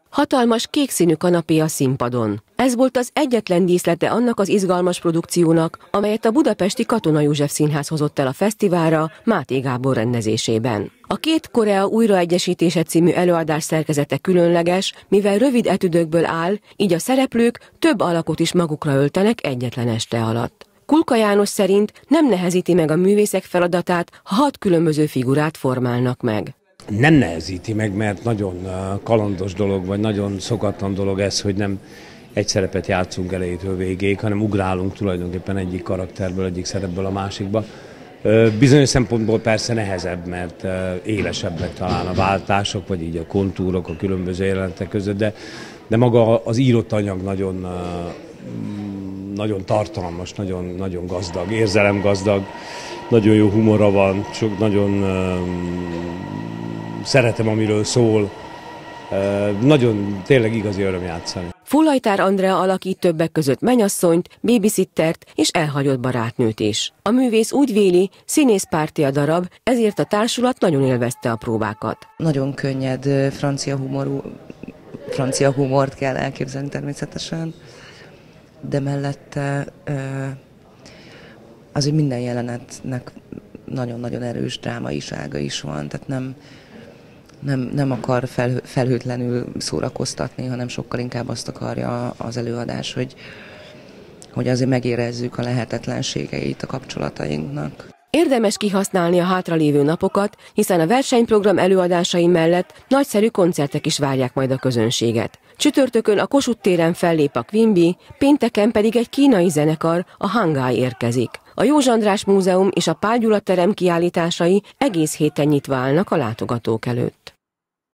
Hatalmas kékszínű kanapé a színpadon. Ez volt az egyetlen díszlete annak az izgalmas produkciónak, amelyet a budapesti Katona József Színház hozott el a fesztiválra Máté Gábor rendezésében. A két Korea újraegyesítése című előadás szerkezete különleges, mivel rövid etüdökből áll, így a szereplők több alakot is magukra öltenek egyetlen este alatt. Kulka János szerint nem nehezíti meg a művészek feladatát, ha 6 különböző figurát formálnak meg. Nem nehezíti meg, mert nagyon kalandos dolog, vagy nagyon szokatlan dolog ez, hogy nem egy szerepet játszunk elejétől végéig, hanem ugrálunk tulajdonképpen egyik karakterből, egyik szerepből a másikba. Bizonyos szempontból persze nehezebb, mert élesebbek talán a váltások, vagy így a kontúrok a különböző jelenetek között, de maga az írott anyag nagyon tartalmas, nagyon gazdag, érzelemgazdag, nagyon jó humora van, nagyon szeretem, amiről szól. Nagyon tényleg igazi öröm játszani. Fullajtár Andrea alakít többek között menyasszonyt, babysittert és elhagyott barátnőt is. A művész úgy véli, színészpárti a darab, ezért a társulat nagyon élvezte a próbákat. Nagyon könnyed francia humort kell elképzelni természetesen, de mellette azért minden jelenetnek nagyon-nagyon erős drámaisága is van, tehát nem akar felhőtlenül szórakoztatni, hanem sokkal inkább azt akarja az előadás, hogy azért megérezzük a lehetetlenségeit a kapcsolatainknak. Érdemes kihasználni a hátralévő napokat, hiszen a versenyprogram előadásai mellett nagyszerű koncertek is várják majd a közönséget. Csütörtökön a Kossuth téren fellép a Queen Bee, pénteken pedig egy kínai zenekar, a Hangai érkezik. A Józs András Múzeum és a Pál Gyula terem kiállításai egész héten nyitva állnak a látogatók előtt.